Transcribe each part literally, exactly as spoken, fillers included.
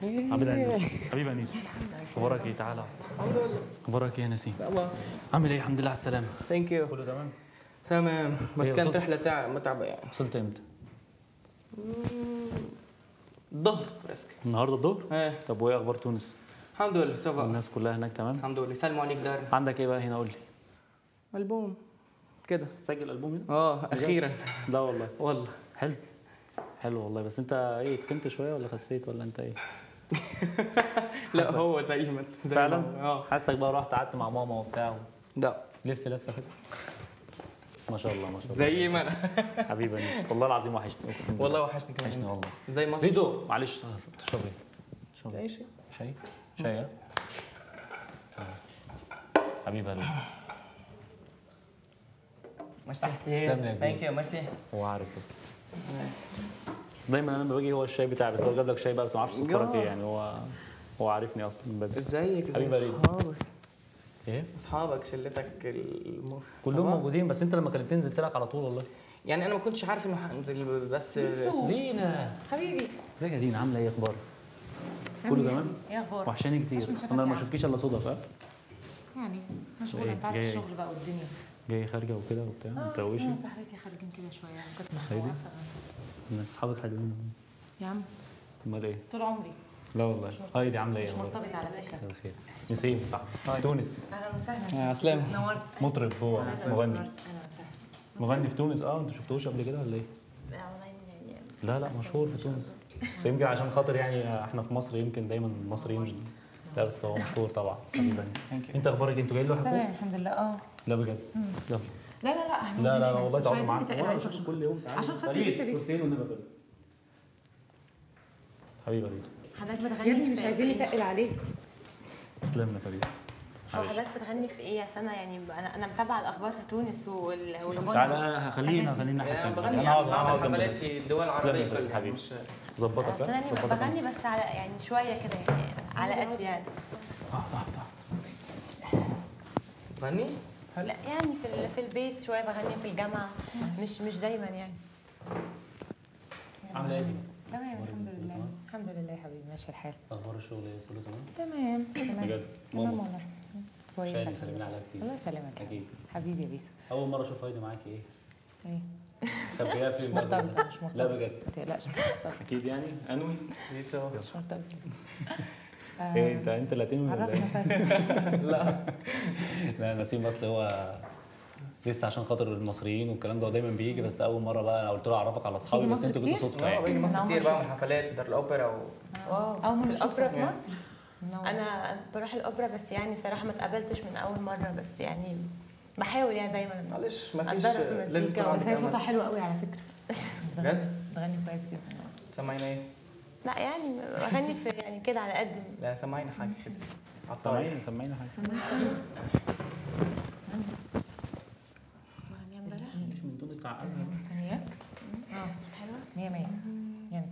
حبيبي يا انيس حبيبي يا انيس اخبارك ايه؟ تعالى الحمد لله. اخبارك ايه يا نسيم؟ الله. عامل ايه؟ الحمد لله على السلامه. ثانك يو. كله تمام؟ تمام بس إيه كانت وصلت؟ رحله تاع متعبه يعني. وصلت امتى؟ الظهر برسك. النهارده الظهر؟ ايه. طب وايه اخبار تونس؟ الحمد لله سافا. الناس كلها هناك تمام؟ الحمد لله. سلموا عليك دارنا. عندك ايه بقى هنا؟ قول لي. البوم كده. تسجل البوم هنا؟ اه اخيرا. لا والله. والله حلو حلو والله. بس انت ايه، تخنت شويه ولا خسيت ولا انت ايه؟ لا هو زي ما انت فعلا؟ اه حاسك بقى رحت قعدت مع ماما وبتاع لا لف لفه كده. ما شاء الله ما شاء الله. زي ما انا. حبيبي يا انيس والله العظيم وحشتني اقسم بالله. والله وحشني كمان. وحشني والله. زي مصر. ريدو معلش تشرب ايه؟ تشرب اي شيء. شاي؟ شاي ها؟ حبيبي قلبي. ميرسي. تسلم لي يا ثانك يو ميرسي. هو عارف اصلا. دايما انا لما باجي هو الشاي بتاعي، بس هو جاب لك شاي بقى بس ما اعرفش سكرك ايه يعني. هو هو عارفني اصلا من بدري. ازيك؟ ازي حبيبي قلبي. اصحابك؟ ايه؟ اصحابك شلتك الم... كلهم صباح. موجودين، بس انت لما كلمتني نزلت لك على طول والله. يعني انا ما كنتش عارف انه هنزل بس. دينا حبيبي ازيك يا دينا؟ عامله ايه؟ اخبارك؟ كله تمام؟ ايه اخبارك؟ وحشاني كتير. انا ما اشوفكيش الا صدف. ها؟ يعني مشغوله، إيه، انت عارف جاي- الشغل بقى والدنيا. جايه خارجه وكده وبتاع متروشه. انا وصاحبتي خارجين كده شويه، كنت هيدي؟ مخوفه. الناس اصحابك حلوين. يا عم امال ايه؟ طول عمري لا والله. هايدي عامله ايه؟ مش أخبارك؟ مرتبط على فكره. بخير. نسيم تونس اهلا وسهلا. يا سلام. نورت. مطرب هو أهلاً، مغني. نورت. اهلا وسهلا. مغني في تونس. اه انت شفتوش قبل كده ولا ايه؟ لا لا مشهور في تونس. بس يمكن عشان خاطر يعني احنا في مصر يمكن دايما المصريين. لا بس هو مشهور طبعا. حبيبي انت اخبارك؟ انتوا جايين لوحدكم؟ تمام الحمد لله. اه لا بجد؟ يلا. لا لا لا احنا لا لا لا والله مش تقعدوا عايزين معاكم. نتقل وانا عليكم بشوفكم كل يوم. تعالوا. عشان خاطري بس بس. كرسيين والنبي كده. حبيبي ريتو. حضرتك يا بتغني ابني مش في عايزين إيه؟ نتقل عليك. تسلم يا فريد. هو حضرتك بتغني في ايه يا سما؟ يعني انا انا متابعه الاخبار في تونس وال- والغنى. تعالى خلينا خلينا يعني انا ناحية بغني انا هقعد انا بعمل هقعد جنب حفلات الناس. في الدول تسلم العربيه يا فريد كلها حبيبي. مش ظبطك بس انا يعني ظبطك. بغني بس على يعني شويه كده يعني على قد يعني. اقعد اقعد اقعد. بغني؟ لا يعني في ال- في البيت شويه بغني، في الجامعه مش مش دايما يعني. عامله ايه؟ تمام الحمد لله. الحمد لله يا حبيبي ماشي الحال. اخبار الشغل ايه؟ كله تمام؟ تمام تمام. بجد؟ تمام ماما والله. كويسه شاني الحمد سلمين لله. عليها كتير. الله يسلمك يا اكيد. حبيبي يا بيسو. اول مره اشوف هايدي معاكي ايه؟ ايه طب هي فين مش بقى؟ مرتبطه مش مرتبطه. لا بجد؟ ما تقلقش مش مرتبطه. اكيد يعني انوي. يسو. مش مرتبطه. ايه انت انت لاتيني ولا عرفنا ايه؟ فرق. لا لا نسيم اصل هو لسه عشان خاطر المصريين والكلام ده هو دايما بيجي، بس اول مره بقى انا قلت له اعرفك على اصحابي تيجي بس مصر انتوا جيتوا كتير؟ صدفه اه يعني. باجي مصر أنا كتير، أول مرة بعمل حفلات في دار الاوبرا و... واو أول مرة في الأوبرا أشوفك. في مصر. منور. انا بروح الاوبرا بس يعني صراحه ما اتقابلتش من اول مره، بس يعني بحاول يعني دايما. معلش ما فيش أتدرب في لازم المزيكا يكون بس عندك هي صوتها أمل. حلو قوي على فكره. بجد؟ بتغني كويس جدا. سمعينا ايه؟ لا يعني بغني في يعني كده على قد. لا سمعينا حاجه كده. سامعين سامعين حاجه. بغني امبارح. مش من تونس تعقلها. مستنياك. اه حلوه. مية مية. يعني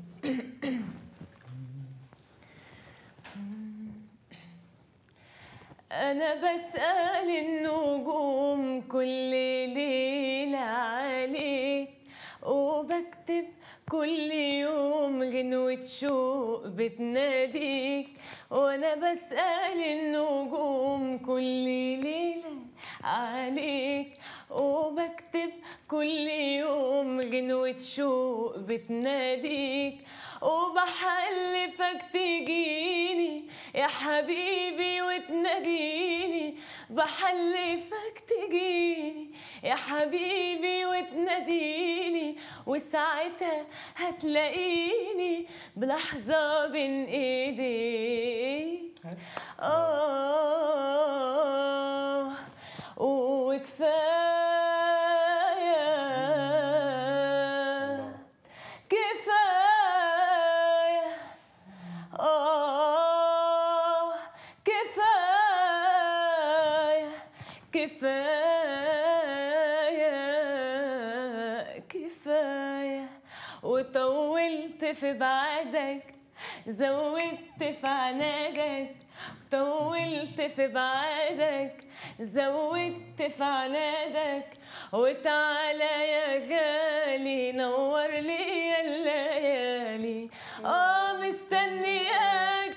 أنا بسأل النجوم كل ليلة عليك، وبكتب كل يوم غنوة شوق بتناديك. وأنا بسأل النجوم كل ليلة عليك، وبكتب كل يوم غنوة شوق بتناديك. وبحلفك تجيني يا حبيبي وتناديني، بحلفك تجيني يا حبيبي وتناديني، وساعتها هتلاقيني بلحظة بين ايديك. آه وكفاية كفاية آه كفاية كفاية كفاية. وطولت في بعدك زودت في عنادك، طولت في بعدك زودت في عنادك. وتعالى يا غالي نور لي الليالي، اه مستنياك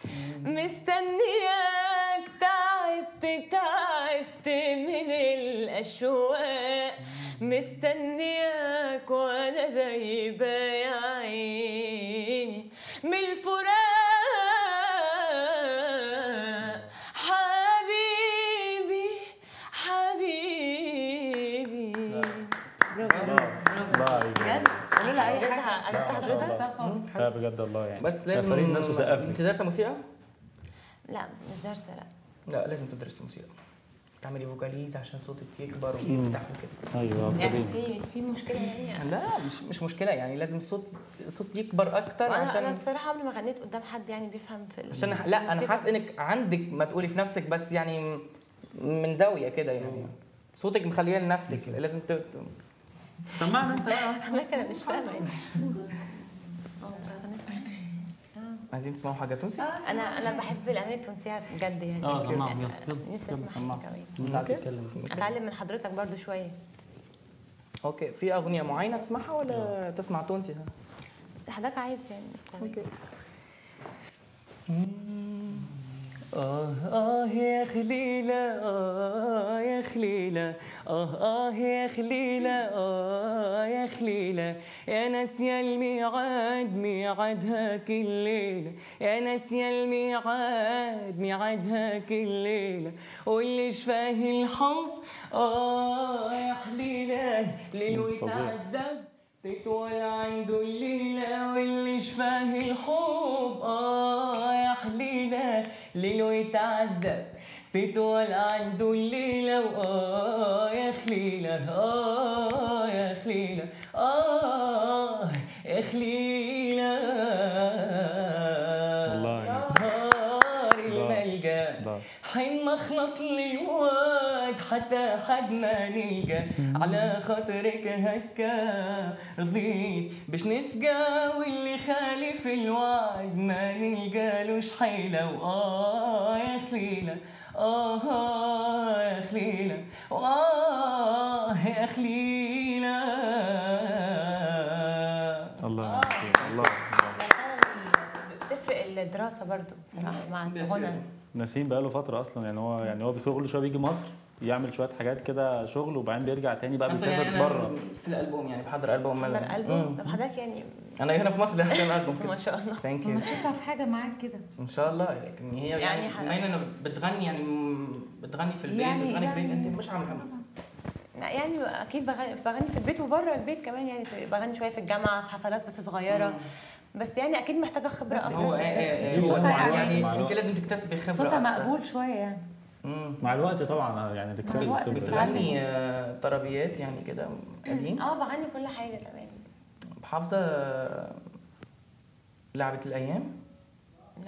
مستنياك تعبت تعبت من الأشواق، مستنياك وأنا دايبة يا عيني من الفراق. حبيبي حبيبي. بجد قولوا لها اي حاجه. عرفت حضرتك؟ لا بجد الله يعني. بس لازم فريد نفسه سقف لي. انت دارسه موسيقى؟ لا مش دارسة لا. لا لازم تدرسي موسيقى، تعملي فوكاليز عشان صوتك يكبر ويفتح وكده. ايوه يعني في في مشكلة يعني. لا مش مش مشكله يعني، لازم الصوت الصوت يكبر اكتر انا عشان انا بصراحة عمري ما غنيت قدام حد يعني بيفهم في عشان لا انا حاسس انك عندك ما تقولي في نفسك، بس يعني من زاويه كده يعني صوتك مخليه لنفسك، لازم ت... سمعنا انت بقى. انا كده مش فاهمة يعني. عايزين تسمعوا حاجه تونسي؟ انا انا بحب الاغاني التونسيه بجد يعني. اه سمعهم يعني يلا نفسي يلا اسمع سمعهم. كمان. انت هتتكلم. اتعلم من حضرتك برضو شويه. اوكي، في اغنيه معينه تسمعها ولا تسمع تونسي؟ حضرتك عايز يعني. اوكي. آه آه يا خليلة، آه يا خليلة، آه آه يا خليلة، آه يا خليلة، يا ناسية الميعاد ميعادها كل ليلة، يا ناسية الميعاد ميعادها كل ليلة، واللي شفاه الحب آه يا خليلة ليل ويتعذب تطول عنده الليلة، واللي شفاه الحب آه يا خليلة ليله يتعذب تطول عنده الليلة، وآه يا خليلة آه يا خليلة آه يا خليلة. والله يا نهار الملقى حين مخلط للواد حتى حد ما نلقى، على خاطرك هكا رضيت باش نشقى، واللي خالف الوعد ما نلقالوش حيلة، وآه يا خليلة آه يا خليلة وآه يا خليلة. الله الله. بتفرق الدراسه برضو بصراحه مع الغنى. نسيم بقاله فترة أصلا يعني هو يعني هو كل شوية بيجي مصر يعمل شوية حاجات كده شغل وبعدين بيرجع تاني بقى بيسافر يعني بره. في الألبوم يعني بحضر ألبوم. بحضر ألبوم. طب حضرتك يعني أنا هنا في مصر عشان الألبوم كده. ما شاء الله. ثانك يو. ما تشوفها في حاجه معاك كده ان شاء الله. لكن هي يعني يعني انا بتغني يعني بتغني في البيت يعني بتغني في البيت. انت مش عامل حاجه؟ لا يعني اكيد بغني بغني في البيت وبره البيت كمان يعني، بغني شويه في الجامعه في حفلات بس صغيره. بس يعني اكيد محتاجه خبره اكتر. هو يعني انت لازم تكتسبي خبره. صوتها مقبول شويه يعني. امم مع الوقت طبعا يعني تكسبي الوقت الخبره. بتغني طربيات يعني كده قديم؟ اه بغني كل حاجه تمام. حافظه لعبه الايام؟ لا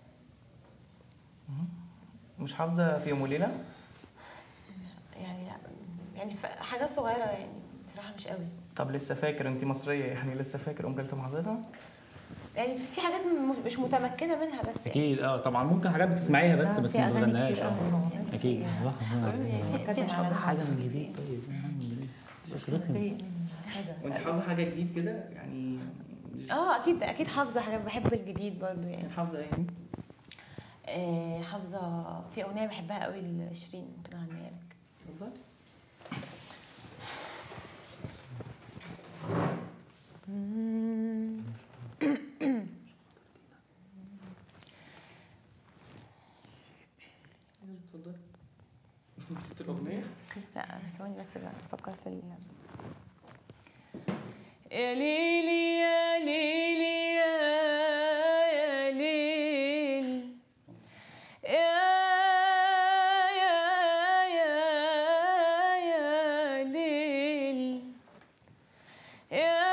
مش حافظه في يوم وليله؟ يعني لا يعني حاجات صغيره يعني بصراحه مش قوي. طب لسه فاكر؟ انت مصريه يعني لسه فاكر ام كلثوم حافظتها؟ يعني في حاجات مش متمكنه منها بس يعني. اكيد اه طبعا ممكن حاجات بتسمعيها بس بس ما بتغنيهاش. اكيد حاجه من جديد. طيب وانت حافظه حاجه جديد كده يعني؟ اه اكيد اكيد حافظه حاجات. بحب الجديد برضو يعني. حافظه ايه؟ آه حافظه في اغنيه بحبها قوي لشيرين ممكن اغنيها لك. اتفضل. اتفضل. نسيت الاغنيه؟ لا ثواني بس بفكر في ال يا ليلي يا ليلي يا يا ليل يا يا يا يا ليل يا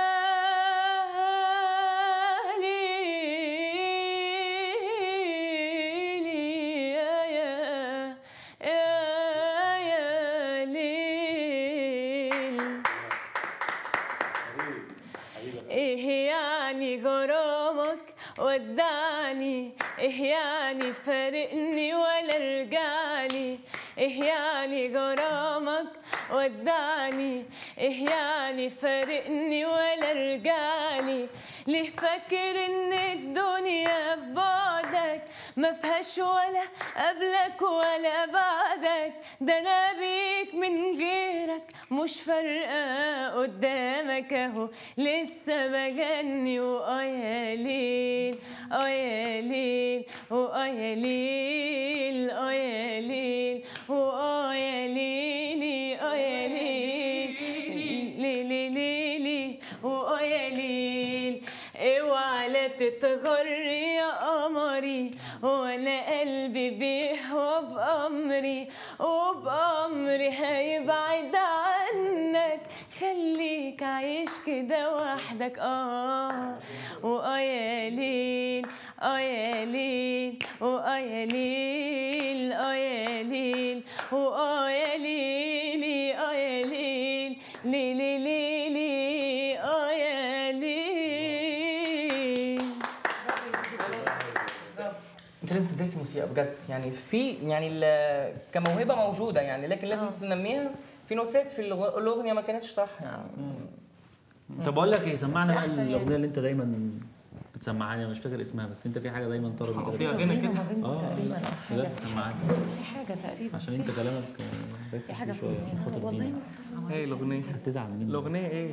ايه يعني غرامك ودعني، ايه يعني فارقني ولا رجعلي، ايه يعني غرامك ودعني، ايه يعني فارقني ولا رجعلي، ليه فاكر ان الدنيا في بعدك ما فيهاش ولا قبلك ولا بعدك، ده انا بيك من غيرك مش فارقه قدامك اهو لسه بغني واه يا ليل اه يا ليل واه يا ليل اه يا ليل واه يا ليلي اه يا ليل ليلي ليلي واه يا ليل. اوعى لا تتغر يا قمري وانا قلبي بيهوى بأمري وبأمري هيبعد عنك، خليك عايش كده وحدك اه واه يا ليل اه يا ليل واه يا ليل اه يا ليل واه يا ليلي اه يا ليل ليلي ليلي اه يا ليل. انت لازم تدرسي موسيقى بجد، يعني في يعني ال- كموهبه موجوده يعني، لكن لازم آه. تنميها. في نوتات في الغ- الاغنيه ما كانتش صح يعني. طب اقول لك ايه، سمعنا بس بقى أحسن يعني. الاغنيه اللي انت دايما بتسمعاني، انا مش فاكر اسمها بس انت في حاجه دايما طربي كده فيها بتسمعها. غنى كده. اه تقريبا او حاجه بجد سمعاني في حاجه تقريبا عشان انت كلامك آه، في حاجه ركز فيه شويه عشان خاطر والله مين ايه الاغنيه؟ هتزعل مني. الاغنيه ايه؟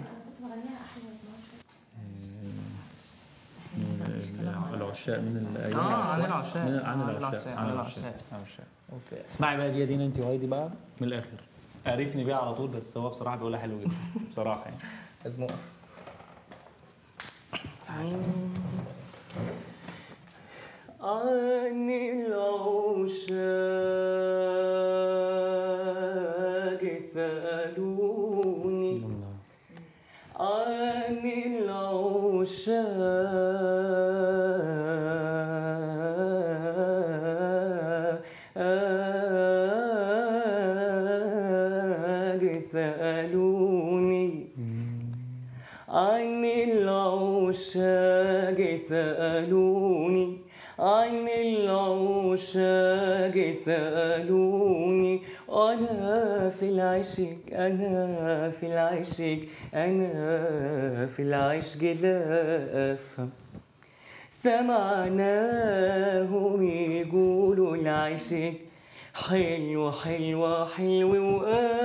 آه، العشاق من ال- اه عن العشاق. من- عن عن العشاق العشاق. عن عن العشاق العشاق. العشاق اوكي. اسمعي بقى دي يا دينا انت وهايدي بقى من الاخر، عرفني بيها على طول، بس هو بصراحه بيقولها حلو جدا بصراحه يعني. لازم اقف. عن العشاق سألوني عن العشاق سألوني عن العشاق سألوني عن العشاق سألوني أنا في العشق أنا في العشق أنا في العشق لا أفهم. سمعناهم يقولوا العشق حلو حلو حلو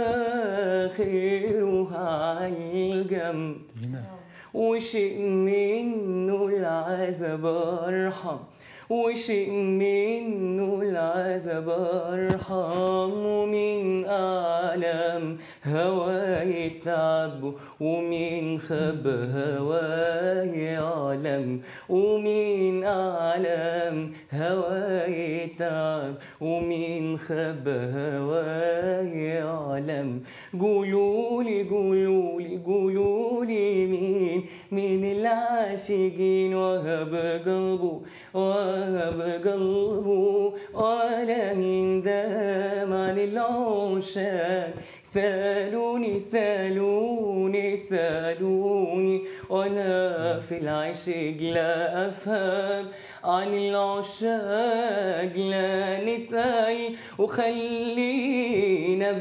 وآخرها عالجنب، وشيء منه العذاب أرحم وشيء منه العذاب أرحم. ومن أعلم هواه يتعب ومن خب هواه يعلم. ومن أعلم هواه يتعب ومن خب هواه يعلم. قولولي قولولي قولولي مين من العاشقين وهب قلبه وهب قلبه ولا من دام عن العشاق. سألوني سألوني سألوني وأنا في العشق لا أفهم عن العشاق لا نسأل وخلينا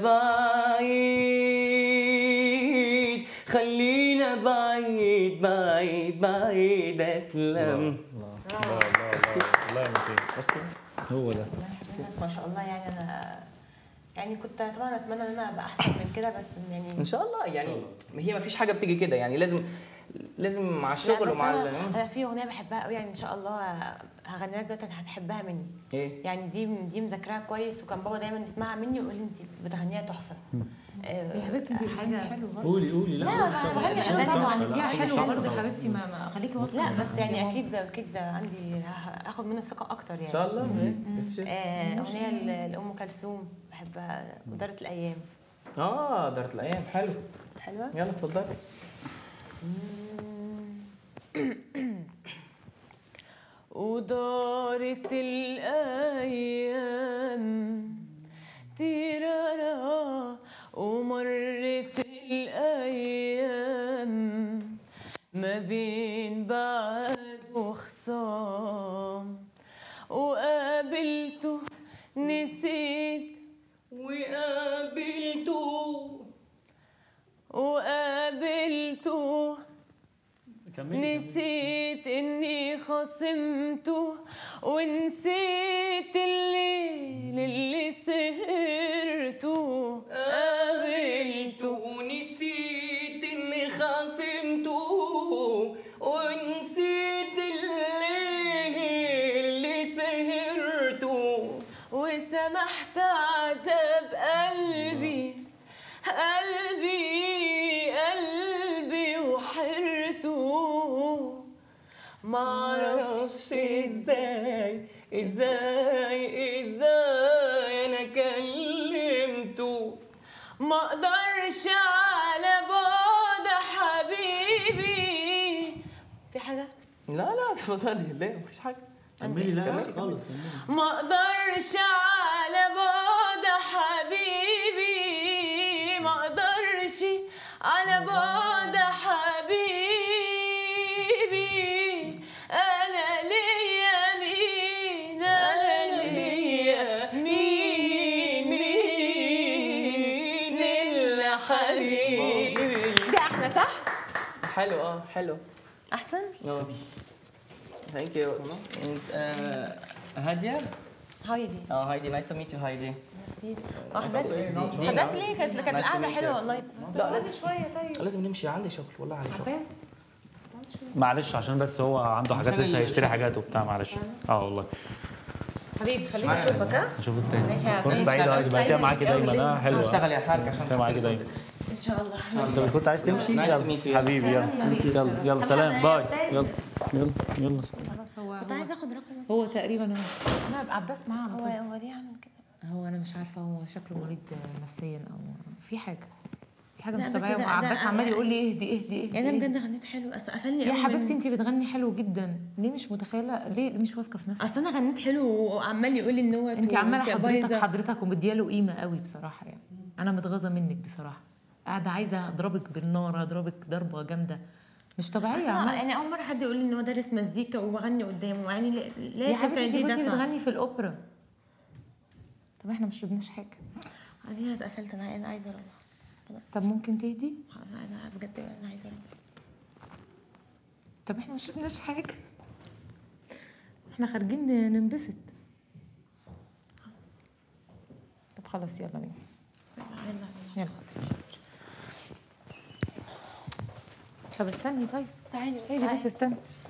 بعيد خلينا بعيد بعيد بعيد أسلم. الله الله الله يمسيك هو ده. ما شاء الله يعني انا يعني كنت طبعا اتمنى ان انا ابقى احسن من كده بس يعني ان شاء الله يعني هي ما فيش حاجه بتيجي كده يعني، لازم لازم مع الشغل ومع أنا, ال- انا في اغنيه بحبها قوي يعني ان شاء الله هغنيها لك دلوقتي هتحبها مني. ايه يعني دي دي مذاكراها كويس وكان بابا دايما يسمعها مني ويقول لي انت بتغنيها تحفه. يا حبيبتي انت حاجه حلوه برضه. قولي قولي لا لا، طبعاً. بغني حلو تحفة، طبعا لا، انت صوتك حلوه تحفة برضه يا طبعاً. حبيبتي، ما ما خليكي واثقه. لا بس يعني اكيد اكيد عندي ه- هاخد منه ثقه اكتر يعني. ان شاء الله. ايه آه، اغنيه ل- لام كلثوم بحبها ودارت الايام. اه دارت الايام حلو. حلوه. يلا اتفضلي. ودارت الأيام تيرارا ومرت الأيام ما بين بعد وخصام وقابلته نسيت وقابلته وقابلته نسيت اني خصمته ونسيت لمحت عذاب قلبي قلبي قلبي وحرته معرفش ازاي ازاي ازاي انا كلمته ما اقدرش على بعد حبيبي. في حاجه؟ لا لا اتفضلي. لا مفيش حاجه. كملي. لا خالص كملي. ما اقدرش على بعد حبيبي ما اقدرش على بعد حبيبي انا ليا مين انا ليا مين مين الا حبيبي. ده احلى صح؟ حلو اه حلو. احسن؟ اه ثانك يو. هاديه؟ هايدي. اه هايدي نايس تو ميت يو هايدي. ميرسي. حضرتك حضرتك ليه؟ كانت كانت القعده حلوه والله. لا لازم شويه. طيب لازم نمشي، عندي شغل والله عندي شغل. عباس معلش عشان بس هو عنده حاجات لسه هيشتري حاجات وبتاع. معلش. اه والله حبيبي خليني اشوفك. ها اشوف التاني. ماشي يا فرصه عباس. سعيده هتبقى كده معاكي دايما. اه حلوه. اشتغل يا حاج عشان كده معاكي دايما ان شاء الله. انت كنت عايز تمشي؟ Nice to يلا meet you. حبيبي يلا يلا يلا سلام باي. يلا يلا يلا خلاص هو كنت عايزه اخد رقم. هو تقريبا انا انا عباس معاه على هو طول. هو ليه عامل كده؟ هو انا مش عارفه هو شكله مريض نفسيا او في حاجه في حاجه لا مش بس طبيعيه. ده- وعباس ده- عمال يقول لي اهدي اهدي اهدي يعني انا اهدي. بجد غنيت حلو اصل قفلني يا قوي حبيبتي من- انت بتغني حلو جدا. ليه مش متخيله؟ ليه مش واثقه في نفسك؟ اصل انا غنيت حلو وعمال يقول لي ان هو انت تو- عماله انت حضرتك بايظة. حضرتك ومدياله قيمه قوي بصراحه. يعني انا متغاظه منك بصراحه. قاعده عايزه اضربك بالنار، اضربك ضربه جامده مش طبيعيه. أصل أنا- عمالة. يعني اول مره حد يقول لي ان هو دارس مزيكا وبغني قدامه يعني ل- لازم يا حبيبتي انت كان كنتي دي دفعة. بتغني في الاوبرا. طب احنا ما شربناش حاجه. انا اتقفلت. انا انا عايزه اروح خلاص. طب ممكن تهدي؟ انا بجد انا عايزه اروح. طب احنا ما شربناش حاجه. احنا خارجين ننبسط. طب خلاص يلا بينا. يلا يلا. طب استني طيب. تعالي ايه بس بس استني.